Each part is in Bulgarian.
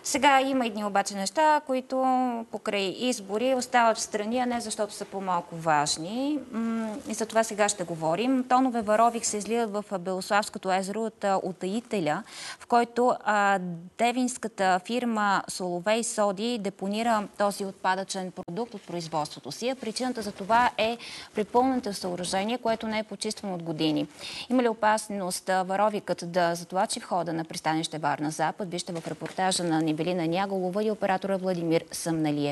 Сега има едни обаче неща, които покрай избори остават в страни, а не защото са по-малко важни. И за това сега ще говорим. Тонове варовик се изливат в Белославското езеро от утаителя, в който девинската фирма Соловей Соди депонира този отпадъчен продукт от производството си. Причината за това е препълненото съоръжение, което не е почиствано от години. Има ли опасност варовикът да затлачи входа на пристанище Варна Запад? Вижте в репортажа на Невелина Няголова и оператора Владимир Съмналиев.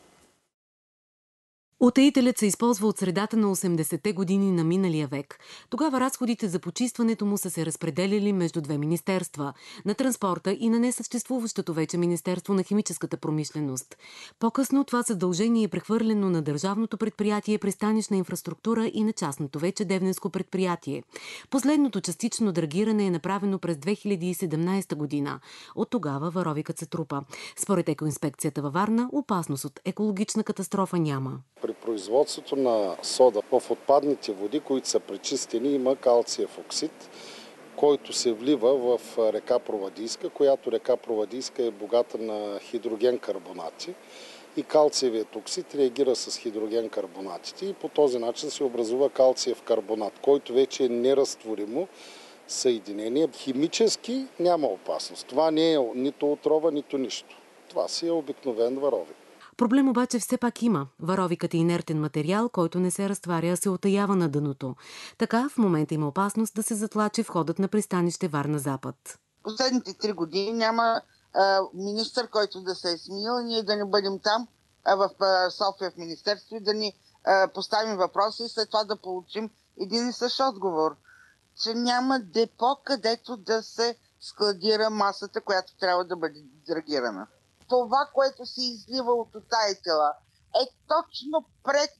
Утаителят се използва от средата на 80-те години на миналия век. Тогава разходите за почистването му са се разпределяли между две министерства – на транспорта и на несъществуващото вече Министерство на химическата промишленост. По-късно това задължение е прехвърлено на държавното предприятие Пристанищна инфраструктура и на частното вече Девненско предприятие. Последното частично драгиране е направено през 2017 година. От тогава варовикът се трупа. Според екоинспекцията във Варна, опасност от екологична катастрофа няма. При производството на сода в отпадните води, които са пречистени, има калциев оксид, който се влива в река Провадийска, която река Провадийска е богата на хидроген карбонати. И калциевият оксид реагира с хидроген карбонатите и по този начин се образува калциев карбонат, който вече е неразтворимо съединение. Химически няма опасност. Това не е нито отрова, нито нищо. Това си е обикновен варовик. Проблем обаче все пак има. Варовикът е инертен материал, който не се разтваря, а се утаява на дъното. Така в момента има опасност да се затлачи входът на пристанище Варна Запад. Последните 3 години няма министър, който да се е смил, ние да не бъдем там в София в министерство и да ни поставим въпроси и след това да получим един и същ отговор. Че няма депо, където да се складира масата, която трябва да бъде драгирана. Това, което се излива от утаителя, е точно пред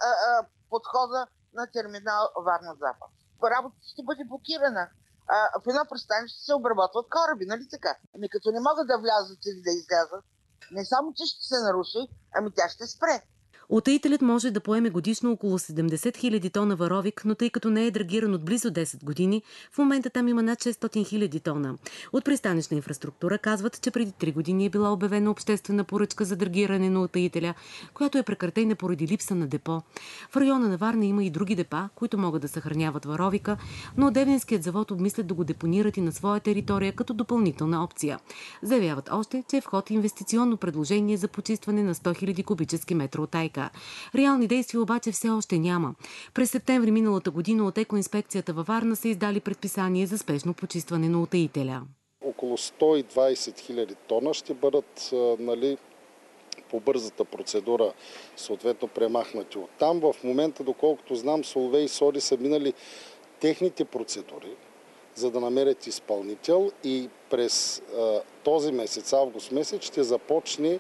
подхода на терминал Варна Запад. Работата ще бъде блокирана. В едно пристанище се обработват кораби, нали така? Ами като не могат да влязат или да излязат, не само че ще се наруши, ами тя ще спре. Утаителят може да поеме годишно около 70 000 тона варовик, но тъй като не е драгиран от близо 10 години, в момента там има над 600 000 тона. От пристанищна инфраструктура казват, че преди 3 години е била обявена обществена поръчка за драгиране на утаителя, която е прекратена поради липса на депо. В района на Варна има и други депа, които могат да съхраняват варовика, но Девненският завод обмислят да го депонират и на своя територия като допълнителна опция. Заявяват още, че е в ход инвестиционно предложение за почистване на 100 000 кубически метра утайка. Реални действия обаче все още няма. През септември миналата година от екоинспекцията във Варна са издали предписание за спешно почистване на утаителя. Около 120 000 тона ще бъдат по бързата процедура съответно премахнати от там. В момента, доколкото знам, Соловей и Соди са минали техните процедури, за да намерят изпълнител и през този месец, август месец, ще започне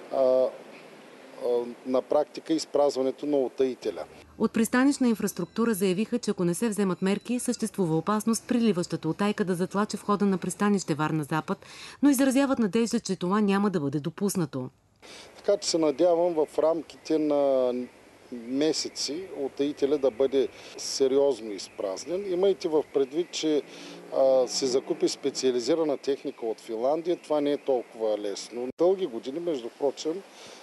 на практика изпразването на утаителя. От пристанищна инфраструктура заявиха, че ако не се вземат мерки, съществува опасност приливащата утайка да затлачи входа на пристанище Варна Запад, но изразяват надежда, че това няма да бъде допуснато. Така че се надявам в рамките на месеци утаителя да бъде сериозно изпразнен. Имайте в предвид, че се закупи специализирана техника от Финландия. Това не е толкова лесно. Дълги години, между прочим,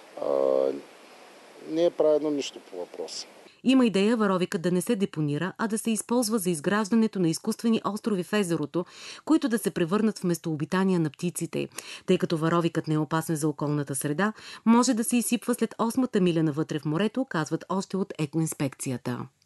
не е правено нищо по въпроса. Има идея варовикът да не се депонира, а да се използва за изграждането на изкуствени острови в езерото, които да се превърнат в местообитания на птиците. Тъй като варовикът не е опасен за околната среда, може да се изсипва след 8-та миля навътре в морето, казват още от екоинспекцията.